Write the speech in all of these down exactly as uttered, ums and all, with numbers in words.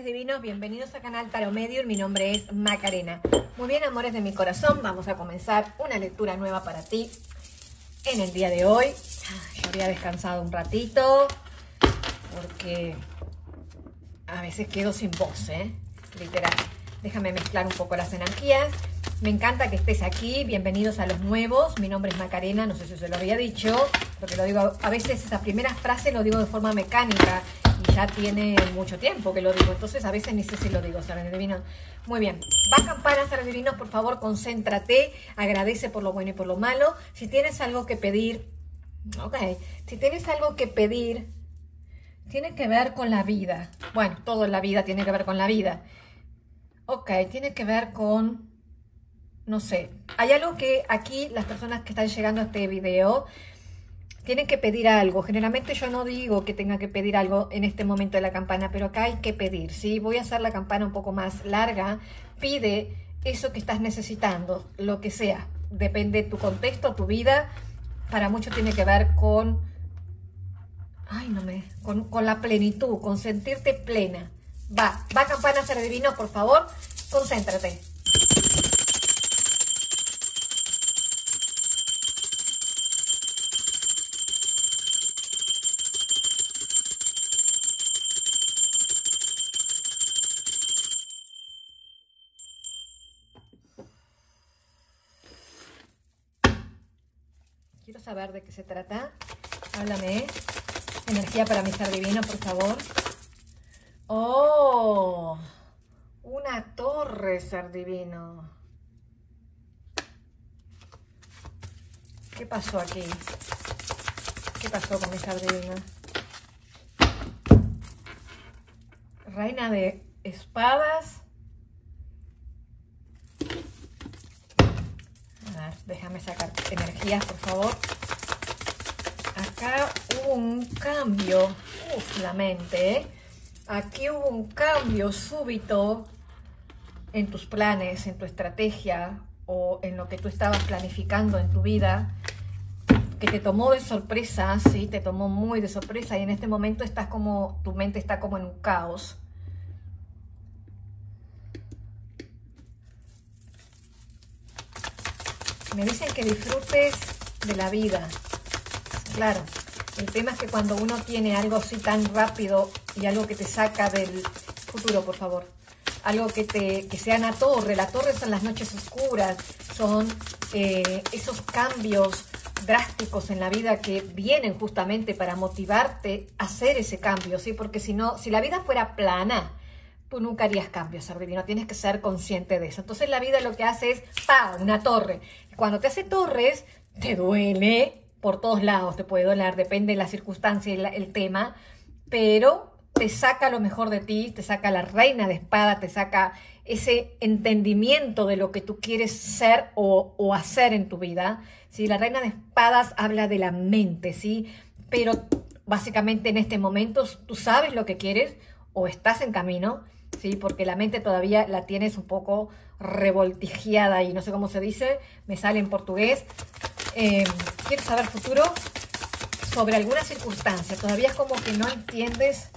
divinos, bienvenidos a Canal Tarot Medium. Mi nombre es Macarena. Muy bien, amores de mi corazón, vamos a comenzar una lectura nueva para ti en el día de hoy. Yo había descansado un ratito porque a veces quedo sin voz, ¿eh? Literal. Déjame mezclar un poco las energías. Me encanta que estés aquí, bienvenidos a los nuevos. Mi nombre es Macarena, no sé si se lo había dicho, porque lo digo, a veces esa primera frase lo digo de forma mecánica y ya tiene mucho tiempo que lo digo, entonces a veces ni sé si lo digo, ¿saben, divino? Muy bien, va campana, ser divinos, por favor, concéntrate, agradece por lo bueno y por lo malo. Si tienes algo que pedir, ok, si tienes algo que pedir, tiene que ver con la vida. Bueno, todo en la vida tiene que ver con la vida. Ok, tiene que ver con... No sé, hay algo que aquí las personas que están llegando a este video tienen que pedir algo. Generalmente yo no digo que tenga que pedir algo en este momento de la campana, pero acá hay que pedir, ¿sí? Voy a hacer la campana un poco más larga. Pide eso que estás necesitando, lo que sea. Depende de tu contexto, tu vida. Para muchos tiene que ver con... Ay, no me... Con, con la plenitud, con sentirte plena. Va, va campana, ser divino, por favor, concéntrate. Quiero saber de qué se trata. Háblame. Energía para mi ser divino, por favor. ¡Oh! Una torre, ser divino. ¿Qué pasó aquí? ¿Qué pasó con mi ser divino? Reina de espadas. A ver, déjame sacar energías, por favor. Acá hubo un cambio. Uf, la mente, ¿eh? Aquí hubo un cambio súbito en tus planes, en tu estrategia o en lo que tú estabas planificando en tu vida, que te tomó de sorpresa, sí, te tomó muy de sorpresa y en este momento estás como, tu mente está como en un caos. Me dicen que disfrutes de la vida. Claro, el tema es que cuando uno tiene algo así tan rápido y algo que te saca del futuro, por favor, algo que te que sea una torre, la torre son las noches oscuras, son eh, esos cambios drásticos en la vida que vienen justamente para motivarte a hacer ese cambio, ¿sí? Porque si no, si la vida fuera plana, tú nunca harías cambios, ser divino, tienes que ser consciente de eso. Entonces la vida lo que hace es, ¡pa!, una torre. Cuando te hace torres, te duele por todos lados, te puede doler, depende de la circunstancia y la, el tema, pero te saca lo mejor de ti, te saca la reina de espada, te saca ese entendimiento de lo que tú quieres ser o, o hacer en tu vida, ¿sí? La reina de espadas habla de la mente, ¿sí? Pero básicamente en este momento tú sabes lo que quieres o estás en camino, ¿sí? Porque la mente todavía la tienes un poco revoltijeada y no sé cómo se dice, me sale en portugués. Eh, ¿Quieres saber futuro? Sobre alguna circunstancia. Todavía es como que no entiendes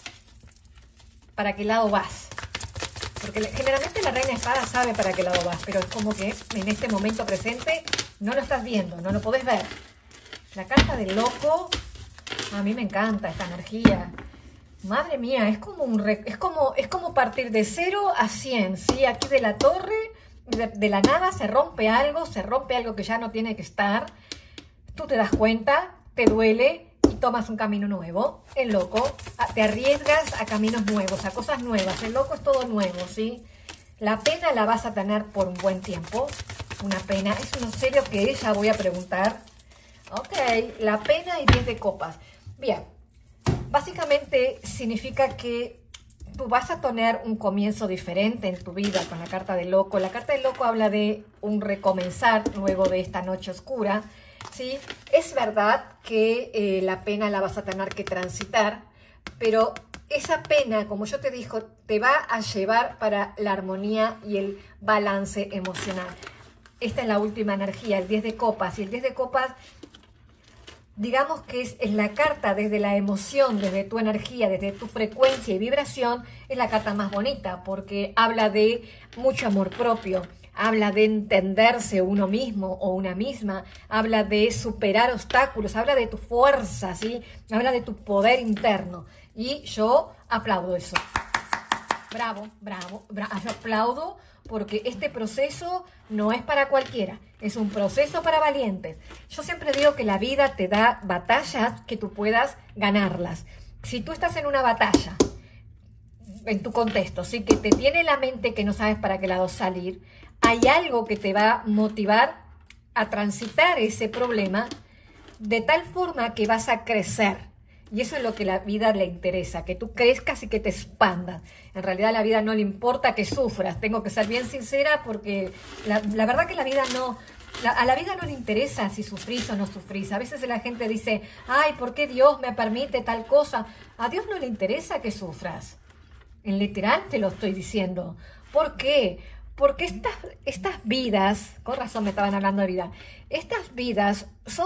para qué lado vas. Porque generalmente la reina de espadas sabe para qué lado vas, pero es como que en este momento presente no lo estás viendo, no lo podés ver. La carta del loco, a mí me encanta esta energía. Madre mía, es como, un re, es como, es como partir de cero a cien, ¿sí? Aquí de la torre... De, de la nada se rompe algo, se rompe algo que ya no tiene que estar. Tú te das cuenta, te duele y tomas un camino nuevo. El loco, te arriesgas a caminos nuevos, a cosas nuevas. El loco es todo nuevo, ¿sí? La pena la vas a tener por un buen tiempo. Una pena, es uno serio que ella voy a preguntar. Ok, la pena y diez de copas. Bien, básicamente significa que tú vas a tener un comienzo diferente en tu vida con la carta del loco. La carta del loco habla de un recomenzar luego de esta noche oscura, ¿sí? Es verdad que eh, la pena la vas a tener que transitar, pero esa pena, como yo te digo, te va a llevar para la armonía y el balance emocional. Esta es la última energía, el diez de copas. Y el diez de copas digamos que es, es la carta desde la emoción, desde tu energía, desde tu frecuencia y vibración, es la carta más bonita, porque habla de mucho amor propio, habla de entenderse uno mismo o una misma, habla de superar obstáculos, habla de tu fuerza, ¿sí? Habla de tu poder interno. Y yo aplaudo eso. Bravo, bravo, bravo. Yo aplaudo porque este proceso no es para cualquiera, es un proceso para valientes. Yo siempre digo que la vida te da batallas que tú puedas ganarlas. Si tú estás en una batalla, en tu contexto, sí, que te tiene la mente que no sabes para qué lado salir, hay algo que te va a motivar a transitar ese problema de tal forma que vas a crecer. Y eso es lo que la vida le interesa, que tú crezcas y que te expandas. En realidad a la vida no le importa que sufras. Tengo que ser bien sincera porque la, la verdad que la vida no... La, a la vida no le interesa si sufrís o no sufrís. A veces la gente dice, ay, ¿por qué Dios me permite tal cosa? A Dios no le interesa que sufras. En literal te lo estoy diciendo. ¿Por qué? Porque estas, estas vidas, con razón me estaban hablando de vida, estas vidas son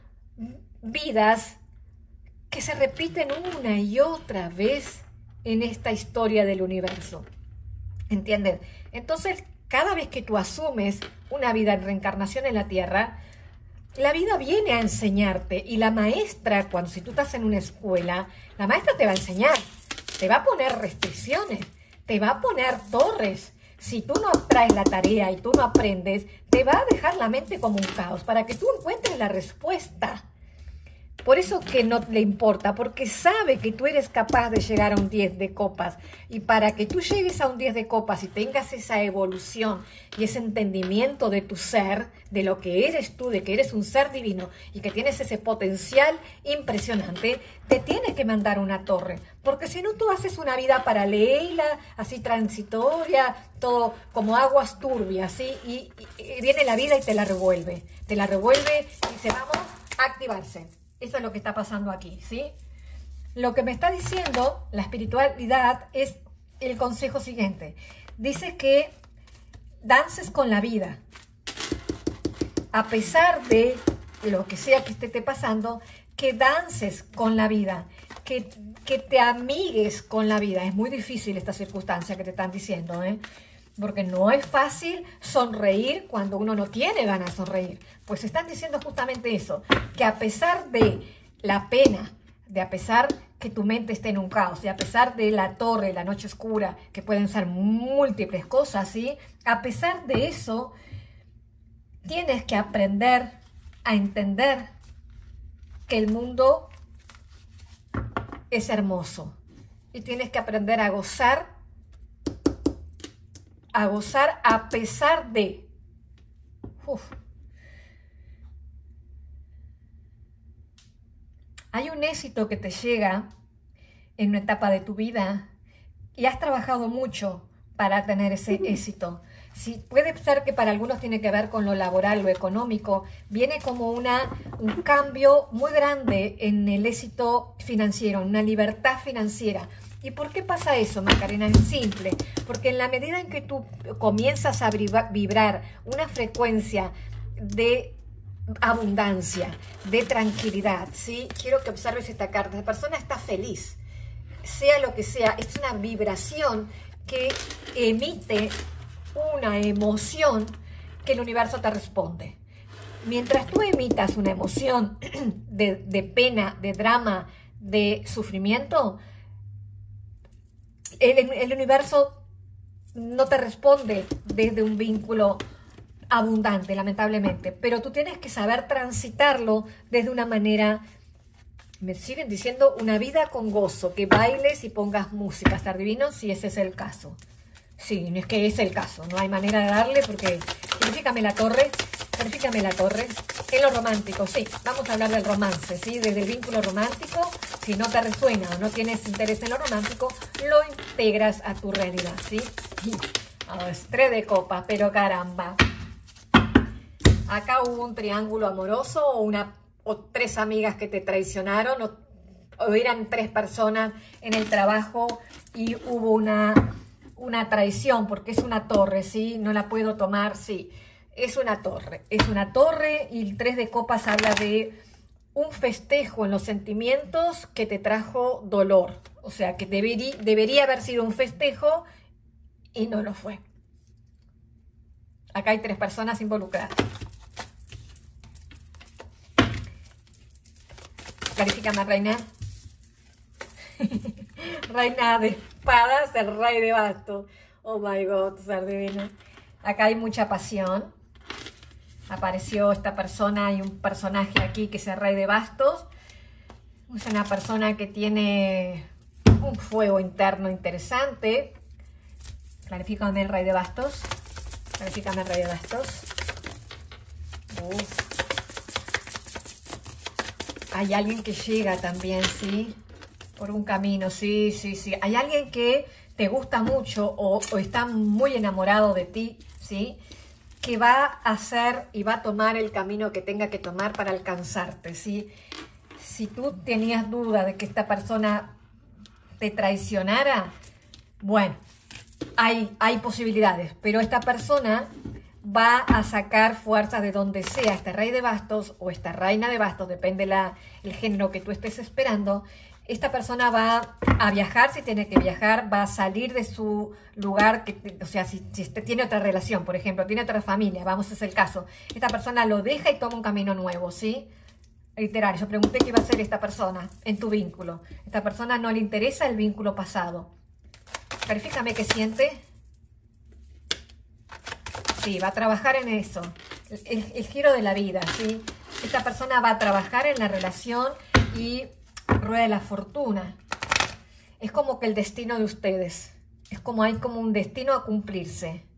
vidas que se repiten una y otra vez en esta historia del universo. ¿Entiendes? Entonces, cada vez que tú asumes una vida en reencarnación en la Tierra, la vida viene a enseñarte. Y la maestra, cuando si tú estás en una escuela, la maestra te va a enseñar, te va a poner restricciones, te va a poner torres. Si tú no traes la tarea y tú no aprendes, te va a dejar la mente como un caos para que tú encuentres la respuesta. Por eso que no le importa, porque sabe que tú eres capaz de llegar a un diez de copas. Y para que tú llegues a un diez de copas y tengas esa evolución y ese entendimiento de tu ser, de lo que eres tú, de que eres un ser divino y que tienes ese potencial impresionante, te tiene que mandar una torre. Porque si no, tú haces una vida paralela, así transitoria, todo como aguas turbias, ¿sí? Y, y, y viene la vida y te la revuelve. Te la revuelve y dice, vamos a activarse. Eso es lo que está pasando aquí, ¿sí? Lo que me está diciendo la espiritualidad es el consejo siguiente. Dice que dances con la vida. A pesar de lo que sea que te esté pasando, que dances con la vida, que, que te amigues con la vida. Es muy difícil esta circunstancia que te están diciendo, ¿eh? Porque no es fácil sonreír cuando uno no tiene ganas de sonreír. Pues están diciendo justamente eso, que a pesar de la pena, de a pesar que tu mente esté en un caos, y a pesar de la torre, la noche oscura, que pueden ser múltiples cosas, ¿sí? A pesar de eso, tienes que aprender a entender que el mundo es hermoso. Y tienes que aprender a gozar a gozar a pesar de. Uf. Hay un éxito que te llega en una etapa de tu vida y has trabajado mucho para tener ese éxito. Sí, puede ser que para algunos tiene que ver con lo laboral, lo económico. Viene como una, un cambio muy grande en el éxito financiero, una libertad financiera. ¿Y por qué pasa eso, Macarena? Es simple, porque en la medida en que tú comienzas a vibrar una frecuencia de abundancia, de tranquilidad, ¿sí? Quiero que observes esta carta. La persona está feliz, sea lo que sea, es una vibración que emite una emoción que el universo te responde. Mientras tú emitas una emoción de, de pena, de drama, de sufrimiento, El, el universo no te responde desde un vínculo abundante, lamentablemente, pero tú tienes que saber transitarlo desde una manera, me siguen diciendo, una vida con gozo, que bailes y pongas música, estar divino, si ese es el caso. Sí, es que es el caso, no hay manera de darle porque, verifícame la torre, verifícame la torre, en lo romántico, sí, vamos a hablar del romance, ¿sí? Desde el vínculo romántico, si no te resuena o no tienes interés en lo romántico, lo integras a tu realidad, ¿sí? Oh, es tres de copas, pero caramba. Acá hubo un triángulo amoroso o, una, o tres amigas que te traicionaron o, o eran tres personas en el trabajo y hubo una, una traición porque es una torre, ¿sí? No la puedo tomar, sí. Es una torre, es una torre y el tres de copas habla de un festejo en los sentimientos que te trajo dolor. O sea, que deberí, debería haber sido un festejo y no lo fue. Acá hay tres personas involucradas. Clarifícame, reina. Reina de espadas, el rey de bastos. Oh my God, ser divino. Acá hay mucha pasión. Apareció esta persona, hay un personaje aquí que es el rey de bastos. Es una persona que tiene un fuego interno interesante. Clarifícame el rey de bastos. Clarifícame el rey de bastos. Uf. Hay alguien que llega también, ¿sí? Por un camino, sí, sí, sí. Hay alguien que te gusta mucho o, o está muy enamorado de ti, ¿sí? Que va a hacer y va a tomar el camino que tenga que tomar para alcanzarte, ¿sí? Si tú tenías duda de que esta persona te traicionara, bueno, hay, hay posibilidades, pero esta persona va a sacar fuerzas de donde sea, este rey de bastos o esta reina de bastos, depende la, el género que tú estés esperando. Esta persona va a viajar si tiene que viajar, va a salir de su lugar, que, o sea, si, si este tiene otra relación, por ejemplo, tiene otra familia, vamos, es el caso. Esta persona lo deja y toma un camino nuevo, ¿sí? Literario, yo pregunté qué iba a hacer esta persona en tu vínculo. Esta persona no le interesa el vínculo pasado. Verifícame qué siente. Sí, va a trabajar en eso. El, el, el giro de la vida, ¿sí? Esta persona va a trabajar en la relación y rueda de la fortuna. Es como que el destino de ustedes. Es como hay como un destino a cumplirse.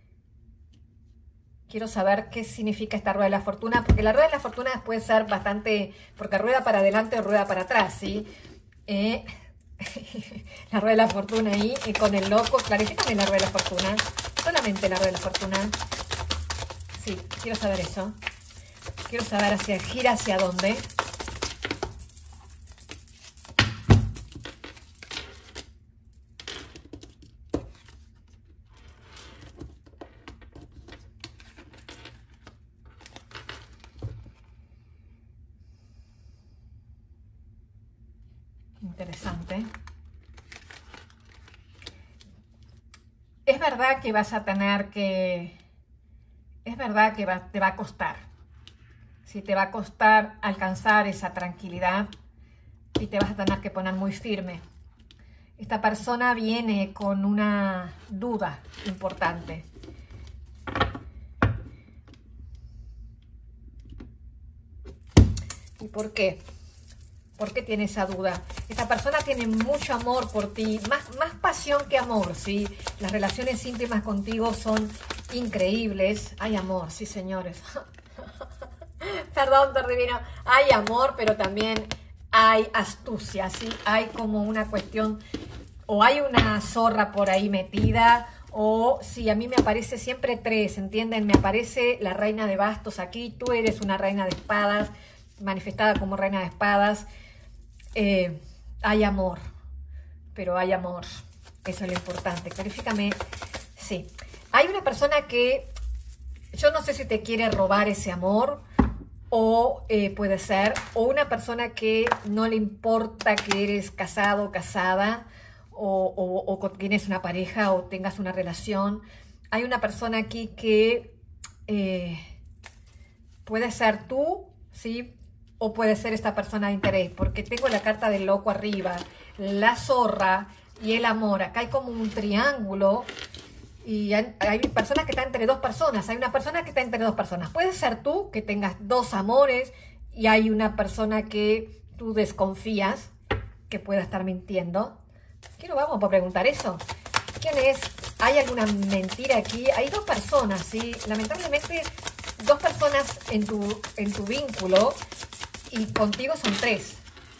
Quiero saber qué significa esta rueda de la fortuna, porque la rueda de la fortuna puede ser bastante, porque rueda para adelante o rueda para atrás, ¿sí? Eh, la rueda de la fortuna ahí, eh, con el loco, clarifícame la rueda de la fortuna. Solamente la rueda de la fortuna. Sí, quiero saber eso. Quiero saber hacia, gira hacia dónde. Interesante. Es verdad que vas a tener que... Es verdad que va, te va a costar. Sí, te va a costar alcanzar esa tranquilidad y te vas a tener que poner muy firme. Esta persona viene con una duda importante. ¿Y por qué? ¿Por qué tiene esa duda? Esta persona tiene mucho amor por ti, más, más pasión que amor, ¿sí? Las relaciones íntimas contigo son increíbles. Hay amor, sí, señores. Perdón, Ser Divino. Hay amor, pero también hay astucia, ¿sí? Hay como una cuestión, o hay una zorra por ahí metida, o sí, a mí me aparece siempre tres, ¿entienden? Me aparece la reina de bastos aquí, tú eres una reina de espadas, manifestada como reina de espadas. Eh, hay amor, pero hay amor, eso es lo importante. Clarifícame, sí. Hay una persona que, yo no sé si te quiere robar ese amor, o eh, puede ser, o una persona que no le importa que eres casado o casada, o, o, o tienes una pareja, o tengas una relación. Hay una persona aquí que eh, puede ser tú, ¿sí? O puede ser esta persona de interés, porque tengo la carta del loco arriba, la zorra y el amor. Acá hay como un triángulo y hay, hay personas que están entre dos personas. Hay una persona que está entre dos personas. Puede ser tú, que tengas dos amores, y hay una persona que tú desconfías, que pueda estar mintiendo. Quiero, vamos a preguntar eso. ¿Quién es? ¿Hay alguna mentira aquí? Hay dos personas, ¿sí? Lamentablemente, dos personas en tu, en tu vínculo. Y contigo son tres.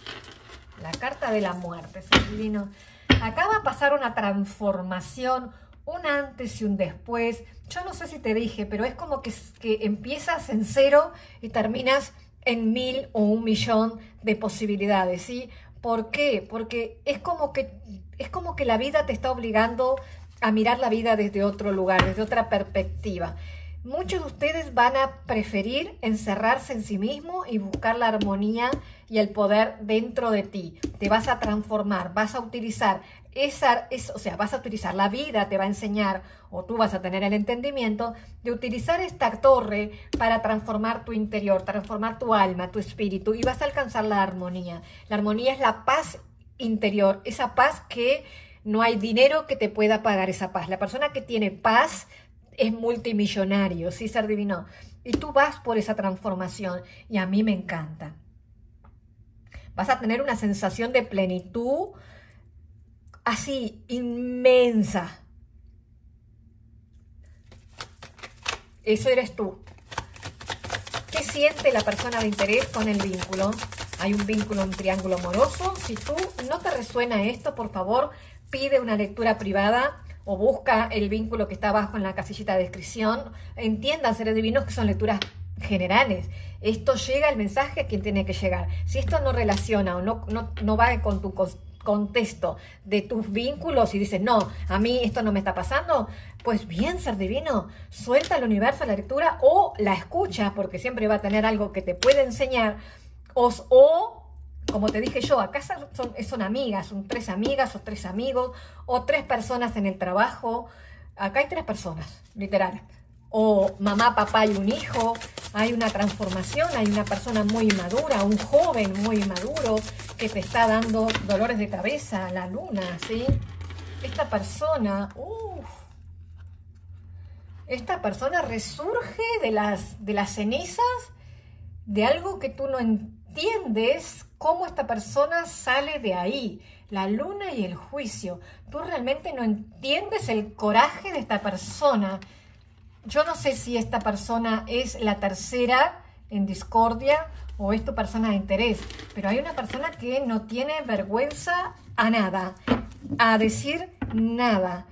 La carta de la muerte, Ser Divino. Acá va a pasar una transformación, un antes y un después. Yo no sé si te dije, pero es como que, que empiezas en cero y terminas en mil o un millón de posibilidades, ¿sí? ¿Por qué? Porque es como que, es como que la vida te está obligando a mirar la vida desde otro lugar, desde otra perspectiva. Muchos de ustedes van a preferir encerrarse en sí mismo y buscar la armonía y el poder dentro de ti. Te vas a transformar, vas a utilizar esa, es, o sea, vas a utilizar la vida, te va a enseñar, o tú vas a tener el entendimiento de utilizar esta torre para transformar tu interior, transformar tu alma, tu espíritu, y vas a alcanzar la armonía. La armonía es la paz interior, esa paz que no hay dinero que te pueda pagar esa paz. La persona que tiene paz es multimillonario, sí, ser divino. Y tú vas por esa transformación y a mí me encanta. Vas a tener una sensación de plenitud así, inmensa. Eso eres tú. ¿Qué siente la persona de interés con el vínculo? Hay un vínculo, un triángulo amoroso. Si tú no te resuena esto, por favor, pide una lectura privada o busca el vínculo que está abajo en la casillita de descripción. Entiendan, seres divinos, que son lecturas generales. Esto llega el mensaje a quien tiene que llegar. Si esto no relaciona o no, no, no va con tu contexto de tus vínculos y dices, no, a mí esto no me está pasando, pues bien, ser divino, suelta al universo la lectura o la escucha, porque siempre va a tener algo que te puede enseñar, o, o como te dije yo, acá son, son amigas, son tres amigas o tres amigos o tres personas en el trabajo. Acá hay tres personas, literal. O mamá, papá y un hijo. Hay una transformación, hay una persona muy madura, un joven muy maduro que te está dando dolores de cabeza, la luna, ¿sí? Esta persona, uff, esta persona resurge de las, de las cenizas de algo que tú no entiendes, cómo esta persona sale de ahí. La luna y el juicio. Tú realmente no entiendes el coraje de esta persona. Yo no sé si esta persona es la tercera en discordia o es tu persona de interés, pero hay una persona que no tiene vergüenza a nada, a decir nada.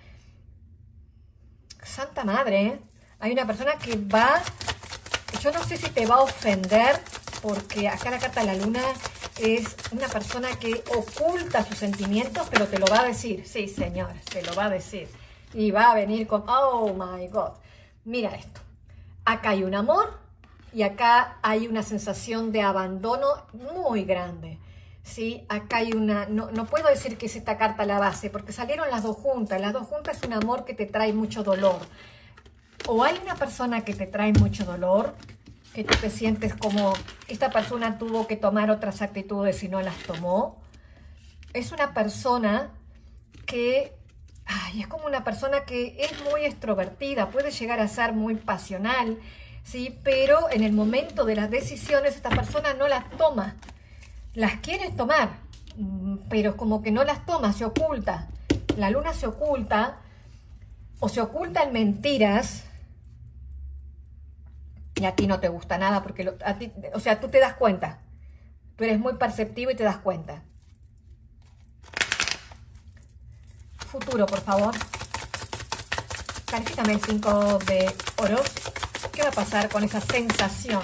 Santa Madre, ¿eh? Hay una persona que va, yo no sé si te va a ofender, porque acá la carta de la luna es una persona que oculta sus sentimientos, pero te lo va a decir. Sí, señor, te lo va a decir. Y va a venir con, oh my God. Mira esto, acá hay un amor y acá hay una sensación de abandono muy grande, ¿sí? Acá hay una, no, no puedo decir que es esta carta la base, porque salieron las dos juntas, las dos juntas es un amor que te trae mucho dolor. O hay una persona que te trae mucho dolor, que tú te sientes como, esta persona tuvo que tomar otras actitudes y no las tomó. Es una persona que... Ay, es como una persona que es muy extrovertida, puede llegar a ser muy pasional, ¿sí? Pero en el momento de las decisiones esta persona no las toma. Las quiere tomar, pero como que no las toma, se oculta. La luna se oculta o se oculta en mentiras y a ti no te gusta nada porque lo, a ti, o sea, tú te das cuenta. Tú eres muy perceptivo y te das cuenta. Futuro, por favor. Califícame el cinco de oros. ¿Qué va a pasar con esa sensación?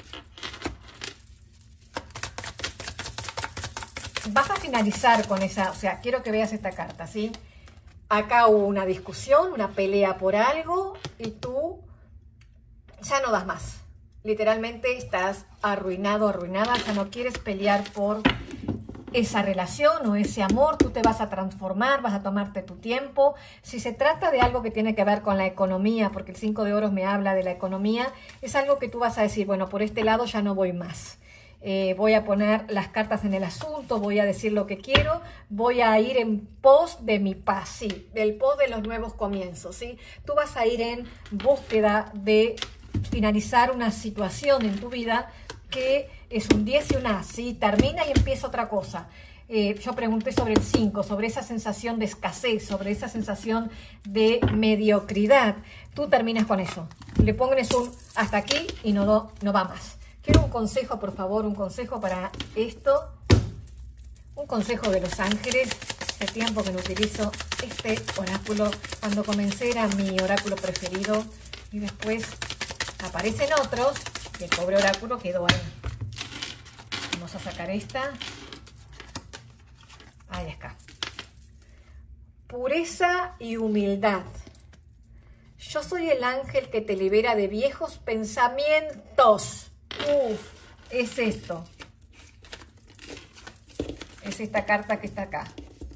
Vas a finalizar con esa, o sea, quiero que veas esta carta, ¿sí? Acá hubo una discusión, una pelea por algo y tú ya no das más. Literalmente estás arruinado, arruinada, ya no quieres pelear por esa relación o ese amor, tú te vas a transformar, vas a tomarte tu tiempo. Si se trata de algo que tiene que ver con la economía, porque el cinco de oros me habla de la economía, es algo que tú vas a decir, bueno, por este lado ya no voy más. Eh, voy a poner las cartas en el asunto, voy a decir lo que quiero, voy a ir en pos de mi paz, sí, del pos de los nuevos comienzos, ¿sí? Tú vas a ir en búsqueda de finalizar una situación en tu vida que es un diez y un as, ¿sí? Termina y empieza otra cosa. Eh, yo pregunté sobre el cinco, sobre esa sensación de escasez, sobre esa sensación de mediocridad. Tú terminas con eso. Le pones un hasta aquí y no, no va más. Quiero un consejo, por favor, un consejo para esto. Un consejo de los ángeles. Hace tiempo que no utilizo este oráculo. Cuando comencé era mi oráculo preferido y después aparecen otros y el pobre oráculo quedó ahí. Vamos a sacar esta. Ahí está. Pureza y humildad. Yo soy el ángel que te libera de viejos pensamientos. Uf, es esto. Es esta carta que está acá.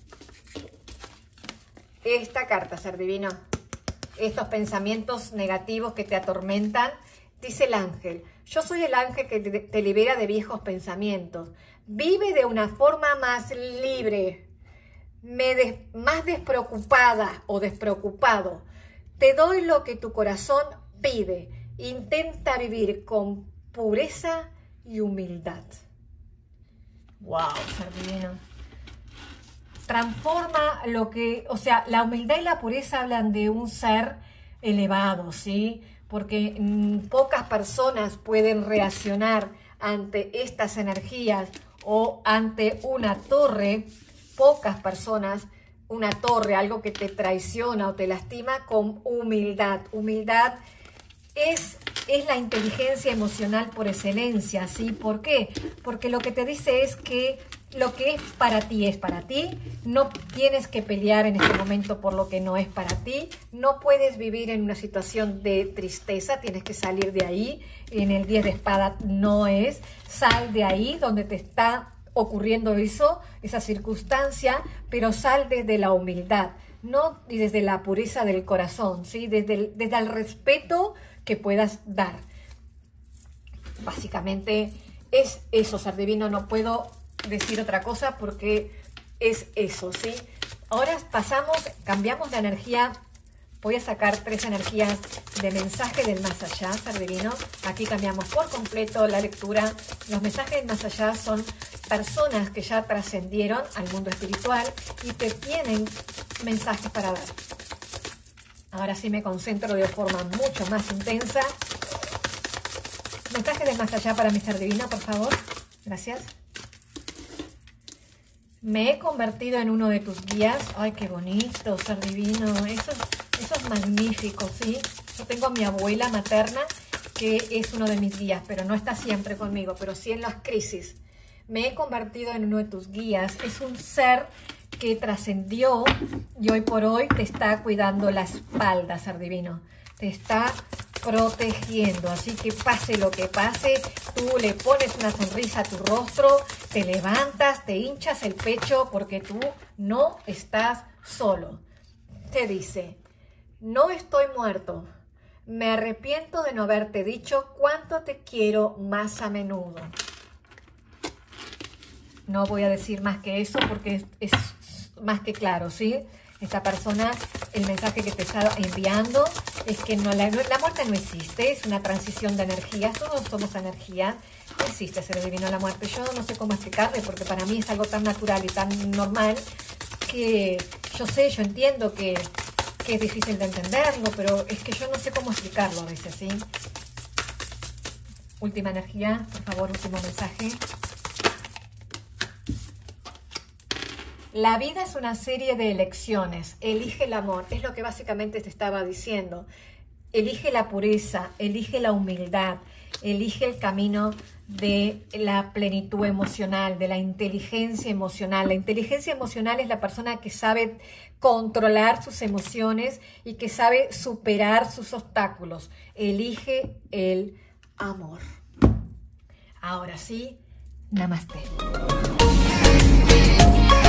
Esta carta, ser divino. Estos pensamientos negativos que te atormentan. Dice el ángel, yo soy el ángel que te libera de viejos pensamientos. Vive de una forma más libre, me des, más despreocupada o despreocupado. Te doy lo que tu corazón pide. Intenta vivir con pureza y humildad. Wow, ser divino. Transforma lo que, o sea, la humildad y la pureza hablan de un ser elevado, ¿sí? Porque mmm, pocas personas pueden reaccionar ante estas energías o ante una torre. Pocas personas, una torre, algo que te traiciona o te lastima, con humildad. Humildad es, es la inteligencia emocional por excelencia, ¿sí? ¿Por qué? Porque lo que te dice es que lo que es para ti es para ti, no tienes que pelear en este momento por lo que no es para ti, no puedes vivir en una situación de tristeza, tienes que salir de ahí, en el diez de espada no es, sal de ahí donde te está ocurriendo eso, esa circunstancia, pero sal desde la humildad, no y desde la pureza del corazón, ¿sí? Desde el, desde el respeto que puedas dar. Básicamente es eso, ser divino, no puedo decir otra cosa porque es eso, ¿sí? Ahora pasamos, cambiamos de energía. Voy a sacar tres energías de mensaje del más allá, ser divino. Aquí cambiamos por completo la lectura. Los mensajes del más allá son personas que ya trascendieron al mundo espiritual y te tienen mensajes para dar. Ahora sí me concentro de forma mucho más intensa. Mensaje del más allá para mi ser divino, por favor. Gracias. Me he convertido en uno de tus guías. Ay, qué bonito, ser divino. Eso, eso es magnífico, ¿sí? Yo tengo a mi abuela materna, que es uno de mis guías, pero no está siempre conmigo, pero sí en las crisis. Me he convertido en uno de tus guías. Es un ser que trascendió y hoy por hoy te está cuidando la espalda, ser divino. Te está protegiendo, así que pase lo que pase, tú le pones una sonrisa a tu rostro, te levantas, te hinchas el pecho porque tú no estás solo. Te dice, no estoy muerto, me arrepiento de no haberte dicho cuánto te quiero más a menudo. No voy a decir más que eso porque es, es más que claro, ¿sí? Esta persona, el mensaje que te está enviando es que no, la, la muerte no existe, es una transición de energías, todos somos energía, no existe ser divino la muerte. Yo no sé cómo explicarle porque para mí es algo tan natural y tan normal que yo sé, yo entiendo que, que es difícil de entenderlo, pero es que yo no sé cómo explicarlo a veces, ¿sí? Última energía, por favor, último mensaje. La vida es una serie de elecciones. Elige el amor. Es lo que básicamente te estaba diciendo. Elige la pureza, elige la humildad, elige el camino de la plenitud emocional, de la inteligencia emocional. La inteligencia emocional es la persona que sabe controlar sus emociones y que sabe superar sus obstáculos. Elige el amor. Ahora sí, namaste.